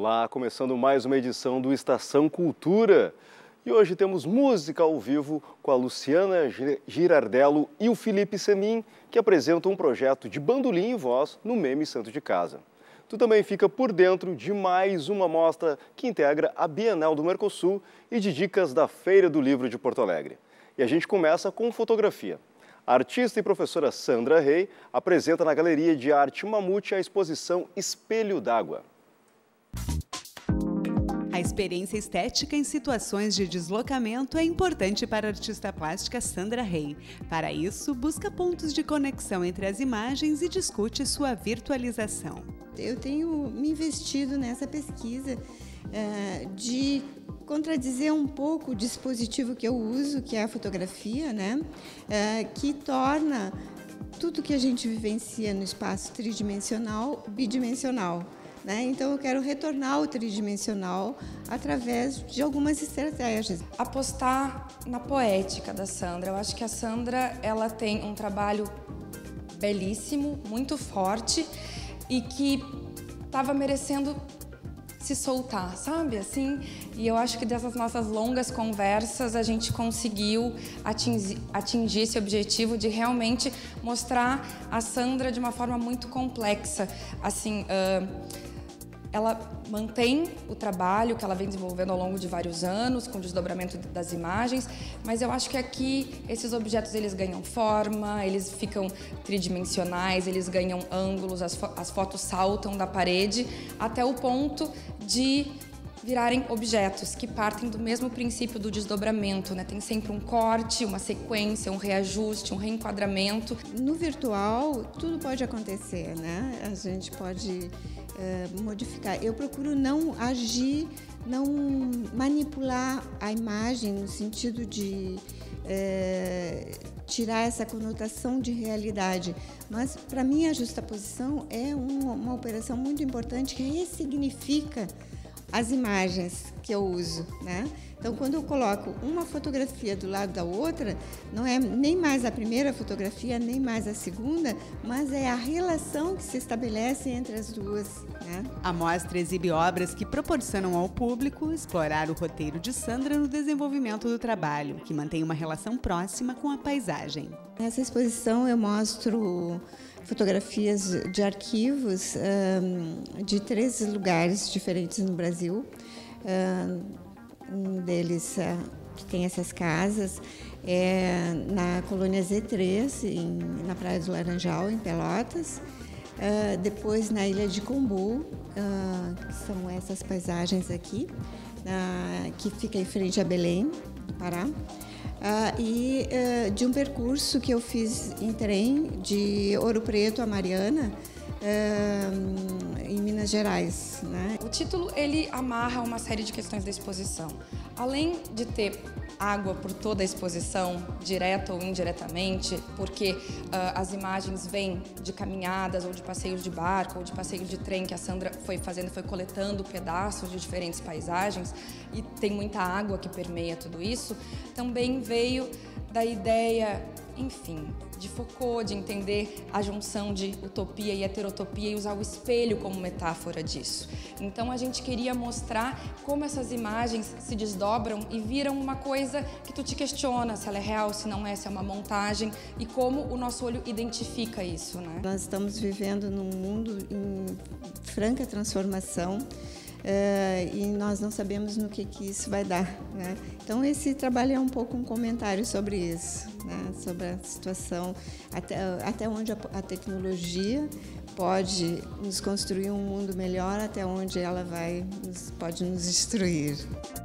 Olá, começando mais uma edição do Estação Cultura. E hoje temos música ao vivo com a Luciana Girardello e o Felipe Semin, que apresentam um projeto de bandolim e voz no Meme Santo de Casa. Tu também fica por dentro de mais uma mostra que integra a Bienal do Mercosul e de dicas da Feira do Livro de Porto Alegre. E a gente começa com fotografia. A artista e professora Sandra Rey apresenta na Galeria de Arte Mamute a exposição Espelho d'Água. A experiência estética em situações de deslocamento é importante para a artista plástica Sandra Rey. Para isso, busca pontos de conexão entre as imagens e discute sua virtualização. Eu tenho me investido nessa pesquisa de contradizer um pouco o dispositivo que eu uso, que é a fotografia, né? Que torna tudo que a gente vivencia no espaço tridimensional bidimensional. Então, eu quero retornar ao tridimensional através de algumas estratégias. Apostar na poética da Sandra. Eu acho que a Sandra ela tem um trabalho belíssimo, muito forte e que estava merecendo se soltar, sabe? Assim, e eu acho que dessas nossas longas conversas a gente conseguiu atingir esse objetivo de realmente mostrar a Sandra de uma forma muito complexa. Assim, ela mantém o trabalho que ela vem desenvolvendo ao longo de vários anos, com o desdobramento das imagens, mas eu acho que aqui esses objetos eles ganham forma, eles ficam tridimensionais, eles ganham ângulos, as fotos saltam da parede até o ponto de virarem objetos que partem do mesmo princípio do desdobramento, né? Tem sempre um corte, uma sequência, um reajuste, um reenquadramento. No virtual, tudo pode acontecer, né? A gente pode modificar. Eu procuro não agir, não manipular a imagem no sentido de tirar essa conotação de realidade. Mas, para mim, a justaposição é uma operação muito importante que ressignifica as imagens que eu uso, né? Então, quando eu coloco uma fotografia do lado da outra, não é nem mais a primeira fotografia, nem mais a segunda, mas é a relação que se estabelece entre as duas, né? A mostra exibe obras que proporcionam ao público explorar o roteiro de Sandra no desenvolvimento do trabalho, que mantém uma relação próxima com a paisagem. Nessa exposição eu mostro fotografias de arquivos de 3 lugares diferentes no Brasil. Um deles que tem essas casas é na colônia Z3, na Praia do Laranjal, em Pelotas. Depois na Ilha de Combu, que são essas paisagens aqui, que fica em frente a Belém, do Pará. E de um percurso que eu fiz em trem de Ouro Preto a Mariana, em Minas Gerais, né? O título ele amarra uma série de questões da exposição. Além de ter água por toda a exposição, direta ou indiretamente, porque as imagens vêm de caminhadas ou de passeios de barco ou de passeios de trem que a Sandra foi fazendo, foi coletando pedaços de diferentes paisagens e tem muita água que permeia tudo isso, também veio da ideia, enfim, de Foucault, de entender a junção de utopia e heterotopia e usar o espelho como metáfora disso. Então a gente queria mostrar como essas imagens se desdobram e viram uma coisa que tu te questiona se ela é real, se não é, se é uma montagem e como o nosso olho identifica isso, né? Nós estamos vivendo num mundo em franca transformação. E nós não sabemos no que isso vai dar, né? Então esse trabalho é um pouco um comentário sobre isso, né? Sobre a situação, até onde a tecnologia pode nos construir um mundo melhor, até onde ela pode nos destruir.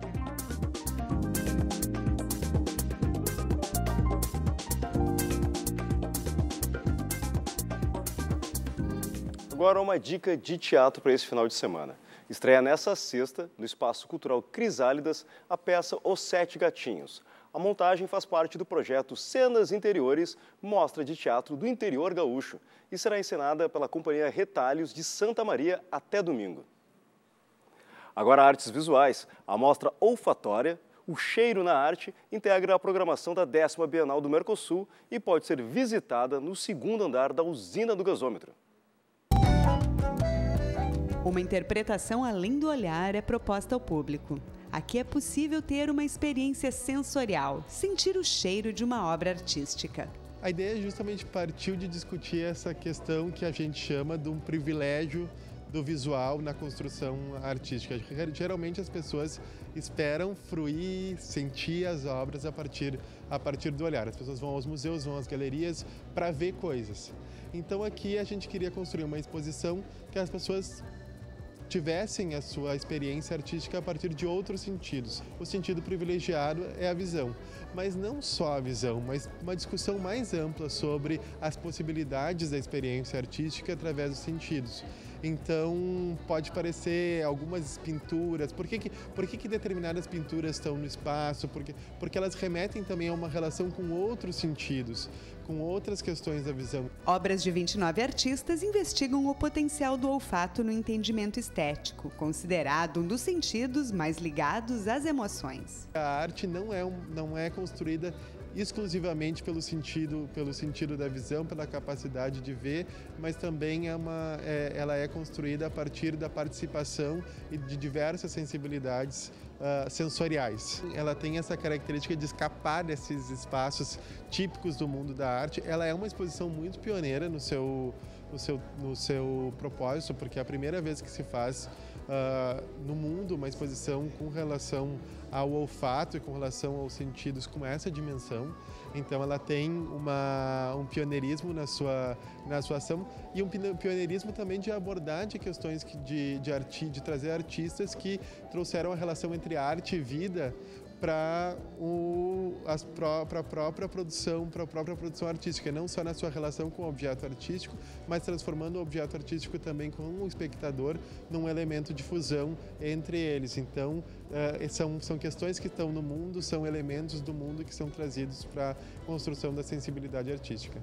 Agora uma dica de teatro para esse final de semana. Estreia nesta sexta, no Espaço Cultural Crisálidas, a peça Os 7 Gatinhos. A montagem faz parte do projeto Cenas Interiores, mostra de teatro do interior gaúcho, e será encenada pela Companhia Retalhos de Santa Maria até domingo. Agora, artes visuais. A mostra olfatória, O Cheiro na Arte, integra a programação da 10ª Bienal do Mercosul e pode ser visitada no 2º andar da Usina do Gasômetro. Uma interpretação além do olhar é proposta ao público. Aqui é possível ter uma experiência sensorial, sentir o cheiro de uma obra artística. A ideia justamente partiu de discutir essa questão que a gente chama de um privilégio do visual na construção artística. Geralmente as pessoas esperam fruir, sentir as obras a partir do olhar. As pessoas vão aos museus, vão às galerias para ver coisas. Então aqui a gente queria construir uma exposição que as pessoas tivessem a sua experiência artística a partir de outros sentidos. O sentido privilegiado é a visão, mas não só a visão, mas uma discussão mais ampla sobre as possibilidades da experiência artística através dos sentidos. Então, pode parecer algumas pinturas, por que determinadas pinturas estão no espaço? Porque elas remetem também a uma relação com outros sentidos, com outras questões da visão. Obras de 29 artistas investigam o potencial do olfato no entendimento estético, considerado um dos sentidos mais ligados às emoções. A arte não é construída exclusivamente pelo sentido da visão, pela capacidade de ver, mas também ela é construída a partir da participação de diversas sensibilidades sensoriais. Ela tem essa característica de escapar desses espaços típicos do mundo da arte. Ela é uma exposição muito pioneira no seu propósito, porque é a primeira vez que se faz no mundo uma exposição com relação ao olfato e com relação aos sentidos com essa dimensão. Então ela tem um pioneirismo na sua ação e um pioneirismo também de abordar de questões de trazer artistas que trouxeram a relação entre arte e vida para a própria produção artística, não só na sua relação com o objeto artístico, mas transformando o objeto artístico também com o espectador num elemento de fusão entre eles. Então, são questões que estão no mundo, são elementos do mundo que são trazidos para a construção da sensibilidade artística.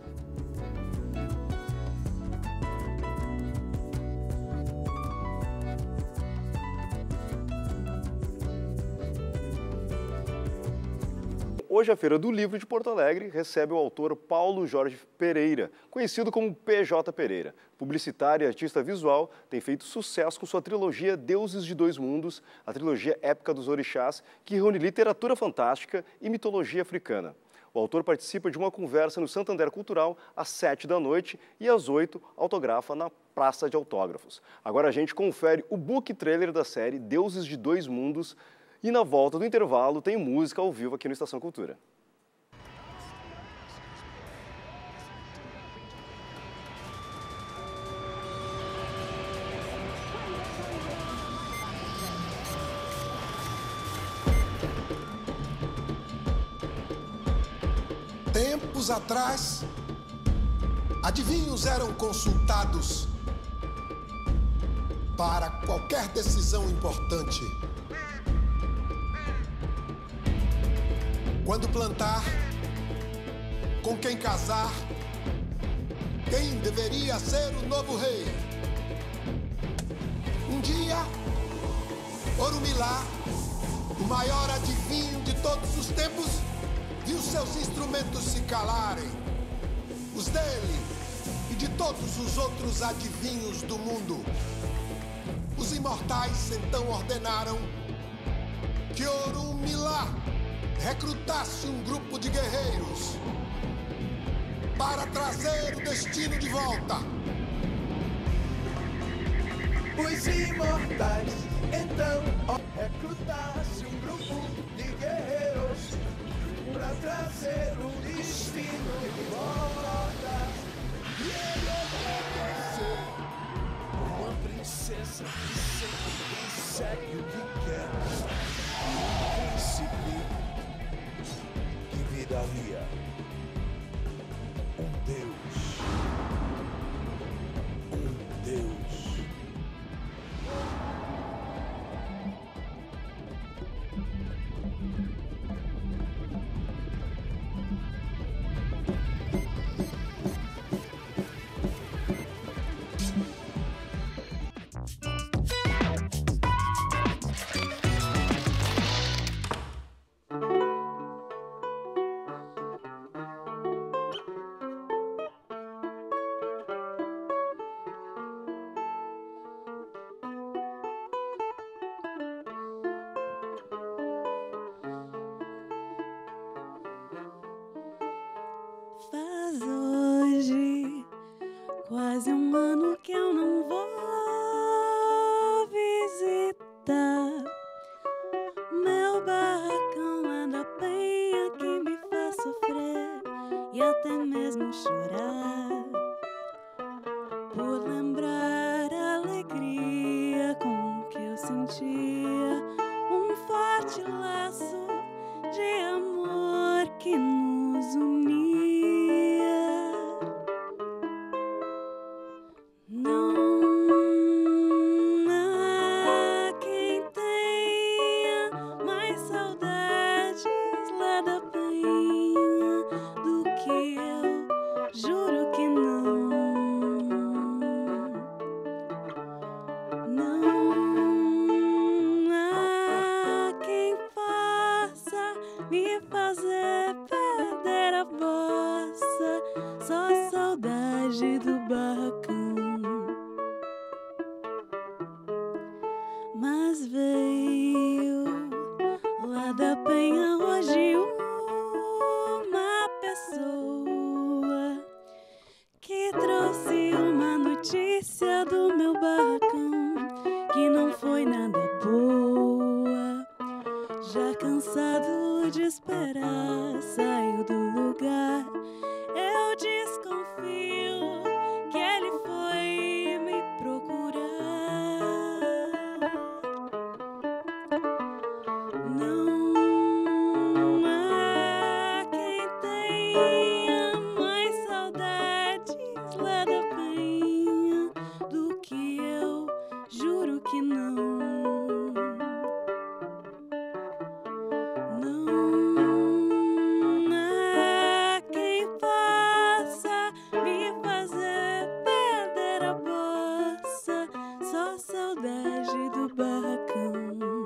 Hoje, a Feira do Livro de Porto Alegre recebe o autor Paulo Jorge Pereira, conhecido como PJ Pereira. Publicitário e artista visual, tem feito sucesso com sua trilogia Deuses de Dois Mundos, a trilogia épica dos orixás, que reúne literatura fantástica e mitologia africana. O autor participa de uma conversa no Santander Cultural às 7 da noite e às 8 autografa na Praça de Autógrafos. Agora a gente confere o book trailer da série Deuses de Dois Mundos. E na volta do intervalo tem música ao vivo aqui no Estação Cultura. Tempos atrás, adivinhos eram consultados para qualquer decisão importante. Quando plantar, com quem casar, quem deveria ser o novo rei. Um dia, Orunmila, o maior adivinho de todos os tempos, viu seus instrumentos se calarem, os dele e de todos os outros adivinhos do mundo. Os imortais então ordenaram que Orunmila recrutasse um grupo de guerreiros para trazer o destino de volta. Os imortais então recrutasse um grupo de guerreiros para trazer o destino de volta. E ele obedeceu como uma princesa que sempre segue o que quer. Um príncipe viraria um Deus. Um Deus. mesmo chorar por lembrar a alegria com que eu sentia um forte laço de amor que nos unia. Não há quem tenha mais saudades lá da Penha do que eu, juro que não. Não há quem possa me fazer perder a bossa, só saudade do barracão. Mas veio lá da Penha hoje uma pessoa que trouxe uma notícia do meu barracão que não foi nada boa. Já cansado de esperar, saiu do lugar. Eu desconfio que ele foi me procurar. Não há quem tenha mais saudades lá da Penha do que eu, juro que não. Não há quem possa me fazer perder a bossa, só saudade do barracão.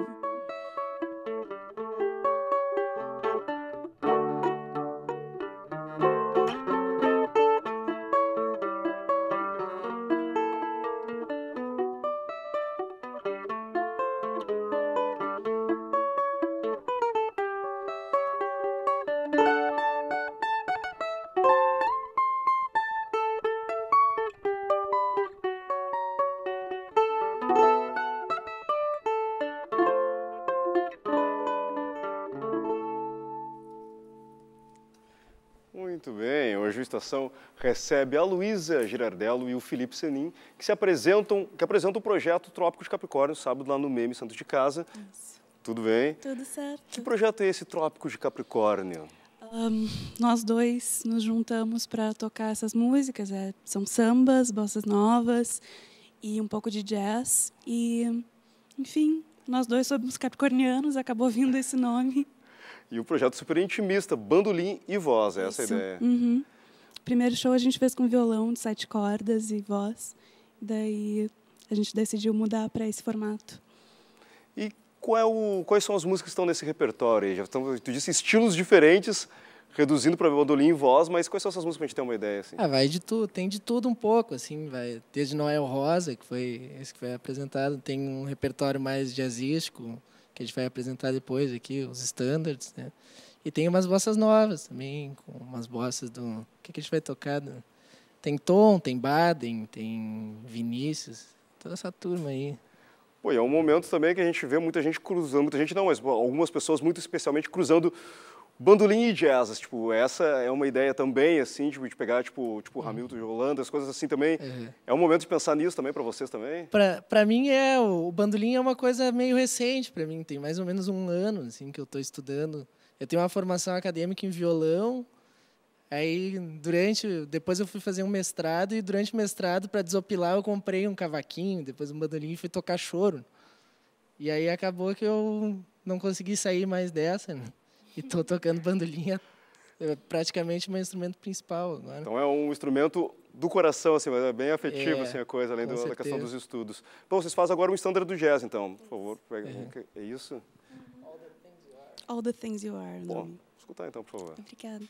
Muito bem, hoje a Estação recebe a Luísa Girardello e o Felipe Senin, que apresentam o projeto Trópico de Capricórnio, sábado lá no Meme Santos de Casa. Isso. Tudo bem? Tudo certo. Que projeto é esse Trópico de Capricórnio? Nós dois nos juntamos para tocar essas músicas. São sambas, bossas novas e um pouco de jazz. E, enfim, nós dois somos capricornianos, acabou vindo esse nome. E um projeto super intimista, bandolim e voz, é essa a ideia. Uhum. Primeiro show a gente fez com violão de 7 cordas e voz. Daí a gente decidiu mudar para esse formato. E quais são as músicas que estão nesse repertório? Tu disse estilos diferentes, reduzindo para bandolim e voz, mas quais são essas músicas para a gente ter uma ideia? Assim? Vai de tudo, tem de tudo um pouco, assim, vai desde Noel Rosa, que foi esse que foi apresentado, tem um repertório mais jazzístico, que a gente vai apresentar depois aqui, os standards, né? E tem umas bossas novas também, com umas bossas do... O que a gente vai tocar? Tem Tom, tem Baden, tem Vinícius, toda essa turma aí. Pô, e é um momento também que a gente vê muita gente cruzando, muita gente não, mas algumas pessoas muito especialmente cruzando bandolim e jazz. Tipo, essa é uma ideia também, assim, tipo, de pegar, tipo Hamilton de Holanda, as coisas assim também. Uhum. É um momento de pensar nisso também para vocês também? Para mim, o bandolim é uma coisa meio recente para mim. Tem mais ou menos um ano, assim, que eu estou estudando. Eu tenho uma formação acadêmica em violão. Aí, depois eu fui fazer um mestrado e durante o mestrado, para desopilar, eu comprei um cavaquinho, depois um bandolim e fui tocar choro. E aí acabou que eu não consegui sair mais dessa, né? E estou tocando bandolim, é praticamente meu instrumento principal agora. Então é um instrumento do coração, assim, mas é bem afetivo, assim, a coisa, além da questão dos estudos. Bom, vocês fazem agora um standard do jazz, então, por favor. É isso? All the Things You Are. Bom, vou escutar então, por favor. Obrigada.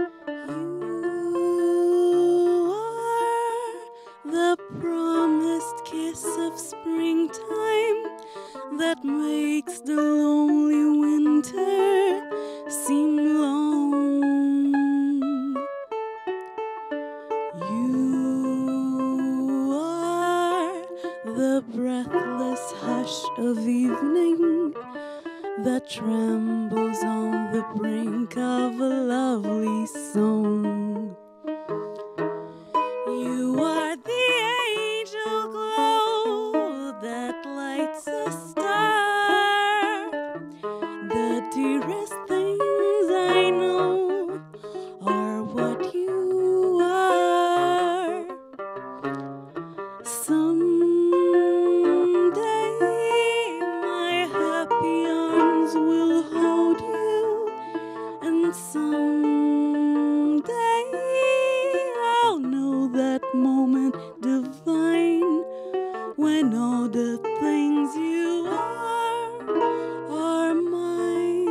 The promise first kiss of springtime that makes the lonely winter seem long. You are the breathless hush of evening that trembles on the brink of a lovely song. You are the angel glow that lights a star. The dearest things I know are what you are. Someday my happy arms will hold you, and someday I'll know that moment divine when all the things you are mine.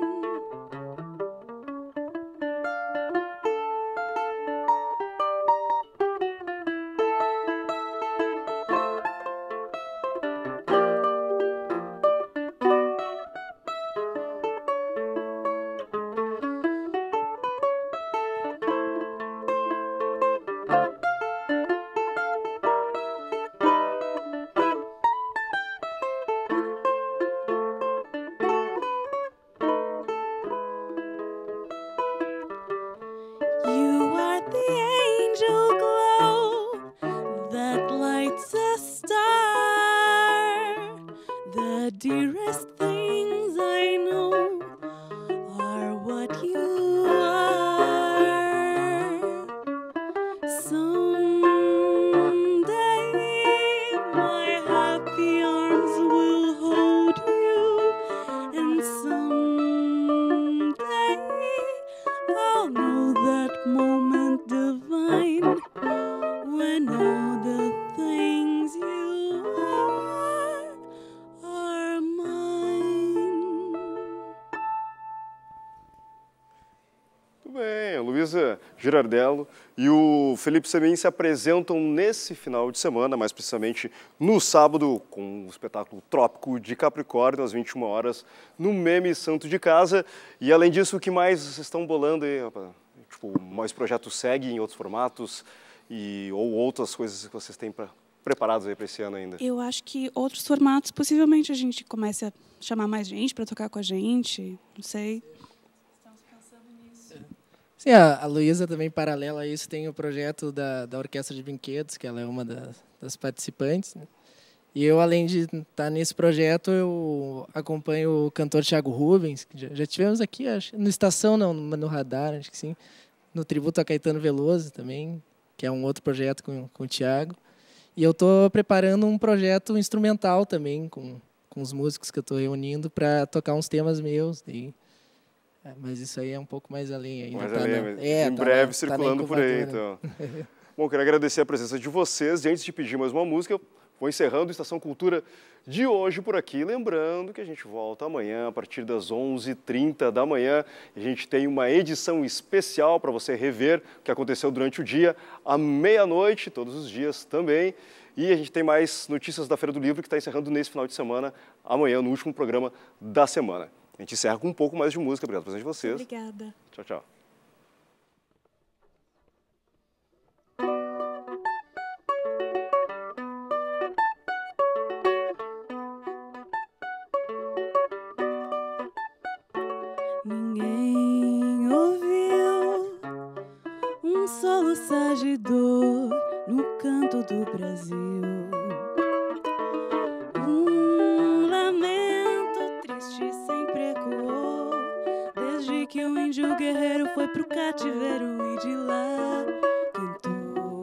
You are the angel glow that lights a star. The dearest things I know are what you are. Someday my happy arms will hold you, and someday I'll know that moment divine when all the things you are mine. Muito bem, a Luísa Girardello e o Felipe Semin se apresentam nesse final de semana, mais precisamente no sábado, com o espetáculo Trópico de Capricórnio, às 21 horas, no Meme Santo de Casa. E além disso, o que mais vocês estão bolando aí, rapaz? Tipo, mais projetos seguem em outros formatos ou outras coisas que vocês têm preparados aí para esse ano ainda? Eu acho que outros formatos, possivelmente a gente comece a chamar mais gente para tocar com a gente, não sei. Estamos pensando nisso. Sim, a Luísa também, paralela a isso, tem o projeto da Orquestra de Brinquedos, que ela é uma das participantes, né? E eu, além de estar nesse projeto, eu acompanho o cantor Thiago Rubens, que já tivemos aqui, acho, no Estação, não, no Radar, acho que sim, no tributo a Caetano Veloso também, que é um outro projeto com o Thiago. E eu estou preparando um projeto instrumental também, com os músicos que eu estou reunindo, para tocar uns temas meus. Mas isso aí é um pouco mais além ainda. Mais além, mas em breve circulando por aí, então. Bom, quero agradecer a presença de vocês. E antes de pedir mais uma música, vou encerrando a Estação Cultura de hoje por aqui. Lembrando que a gente volta amanhã, a partir das 11h30 da manhã. A gente tem uma edição especial para você rever o que aconteceu durante o dia, à meia-noite, todos os dias também. E a gente tem mais notícias da Feira do Livro, que está encerrando nesse final de semana, amanhã, no último programa da semana. A gente encerra com um pouco mais de música. Obrigado pela presença de vocês. Obrigada. Tchau, tchau. Ninguém ouviu um soluçar de dor no canto do Brasil. Um lamento triste sempre ecoou, desde que o índio guerreiro foi pro cativeiro e de lá cantou.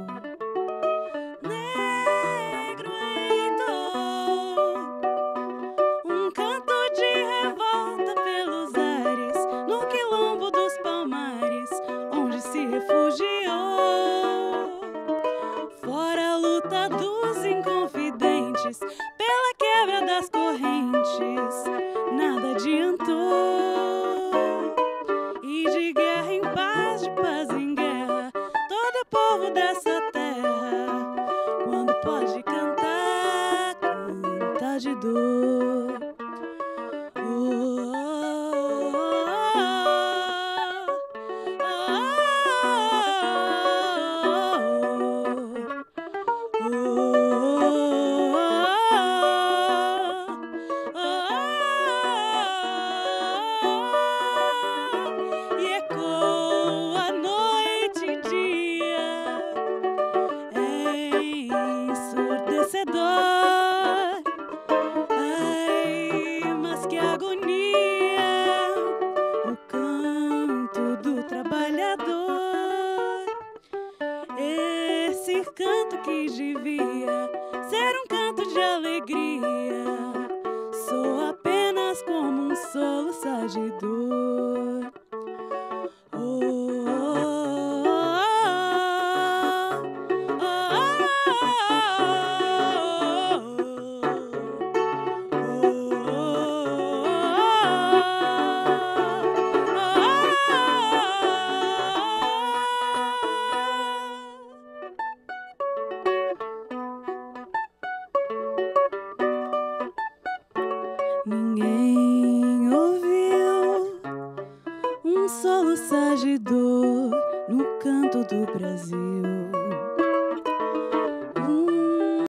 Negro entrou, um canto de revolta pelos ares, no quilombo dos Palmares, onde se refugiou. Fora a luta dos inconfidentes, pela quebra das correntes, nada adiantou. E de guerra em paz, de paz em guerra, todo povo dessa terra, quando pode cantar, canta de dor. Ninguém ouviu um soluçar de dor no canto do Brasil.